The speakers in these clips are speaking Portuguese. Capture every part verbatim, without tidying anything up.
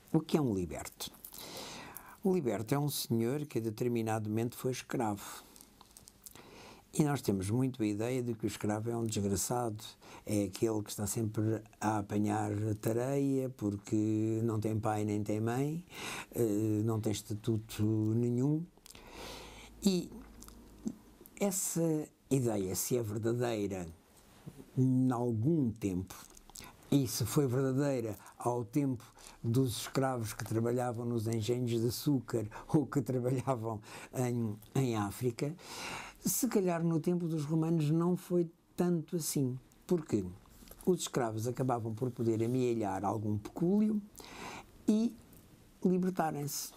O que é um liberto? O liberto é um senhor que a determinado momento foi escravo. E nós temos muito a ideia de que o escravo é um desgraçado, é aquele que está sempre a apanhar tareia porque não tem pai nem tem mãe, não tem estatuto nenhum. E essa ideia, se é verdadeira em algum tempo, e se foi verdadeira ao tempo dos escravos que trabalhavam nos engenhos de açúcar ou que trabalhavam em, em África, se calhar no tempo dos romanos não foi tanto assim. Porquê? Os escravos acabavam por poder amealhar algum pecúlio e libertarem-se.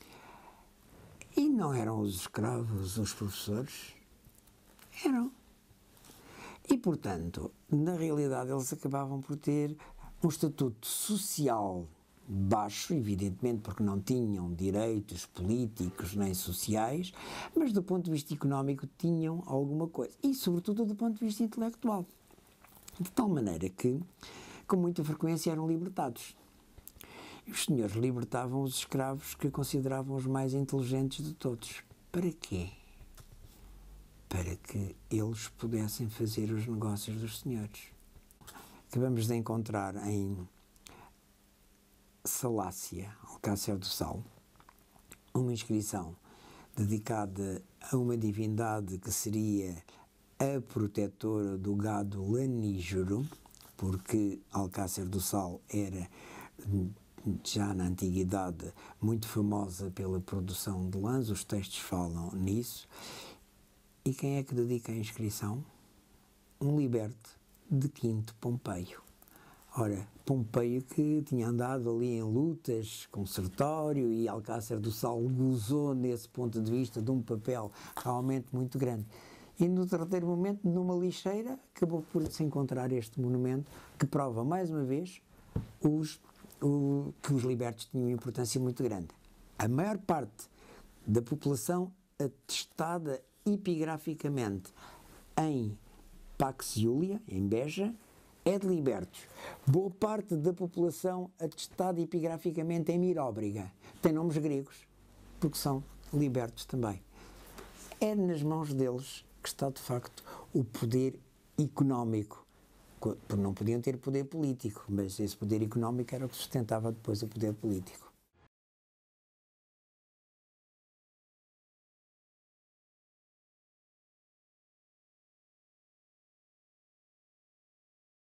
E não eram os escravos os professores? Eram. E, portanto, na realidade eles acabavam por ter um estatuto social baixo, evidentemente porque não tinham direitos políticos nem sociais, mas do ponto de vista económico tinham alguma coisa. E, sobretudo, do ponto de vista intelectual. De tal maneira que, com muita frequência, eram libertados. E os senhores libertavam os escravos que consideravam os mais inteligentes de todos. Para quê? Para que eles pudessem fazer os negócios dos senhores. Acabamos de encontrar em Salácia, Alcácer do Sal, uma inscrição dedicada a uma divindade que seria a protetora do gado lanígero, porque Alcácer do Sal era, já na antiguidade, muito famosa pela produção de lãs, os textos falam nisso. E quem é que dedica a inscrição? Um liberte de Quinto Pompeio. Ora, Pompeio que tinha andado ali em lutas com Sertório, e Alcácer do Sal gozou nesse ponto de vista de um papel realmente muito grande. E no terceiro momento, numa lixeira, acabou por se encontrar este monumento que prova mais uma vez os, o, que os libertos tinham uma importância muito grande. A maior parte da população atestada epigraficamente em Pax Iulia, em Beja, é de libertos. Boa parte da população atestada epigraficamente em Miróbriga tem nomes gregos, porque são libertos também. É nas mãos deles que está, de facto, o poder económico. Não podiam ter poder político, mas esse poder económico era o que sustentava depois o poder político.